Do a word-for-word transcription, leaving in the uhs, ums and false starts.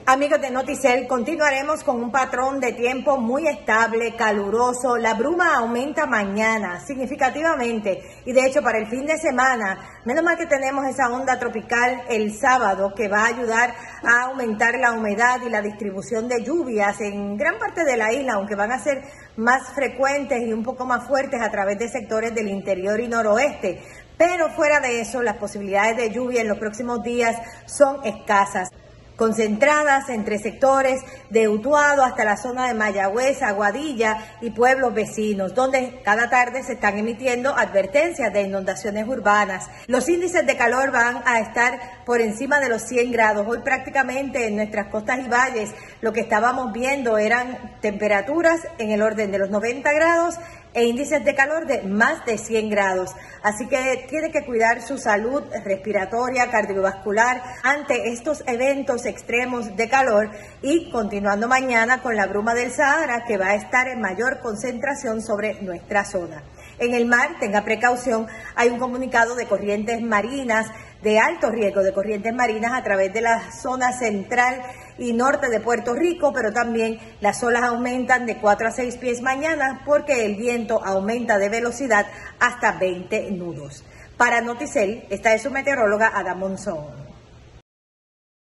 Amigos de Noticel, continuaremos con un patrón de tiempo muy estable, caluroso. La bruma aumenta mañana significativamente y de hecho para el fin de semana, menos mal que tenemos esa onda tropical el sábado que va a ayudar a aumentar la humedad y la distribución de lluvias en gran parte de la isla, aunque van a ser más frecuentes y un poco más fuertes a través de sectores del interior y noroeste. Pero fuera de eso, las posibilidades de lluvia en los próximos días son escasas, concentradas entre sectores de Utuado hasta la zona de Mayagüez, Aguadilla y pueblos vecinos, donde cada tarde se están emitiendo advertencias de inundaciones urbanas. Los índices de calor van a estar por encima de los cien grados. Hoy prácticamente en nuestras costas y valles lo que estábamos viendo eran temperaturas en el orden de los noventa grados e índices de calor de más de cien grados. Así que tiene que cuidar su salud respiratoria, cardiovascular ante estos eventos extremos de calor y continuando mañana con la bruma del Sahara que va a estar en mayor concentración sobre nuestra zona. En el mar, tenga precaución, hay un comunicado de corrientes marinas, de alto riesgo de corrientes marinas a través de la zona central y norte de Puerto Rico, pero también las olas aumentan de cuatro a seis pies mañana porque el viento aumenta de velocidad hasta veinte nudos. Para Noticel, esta es su meteoróloga Ada Monzón.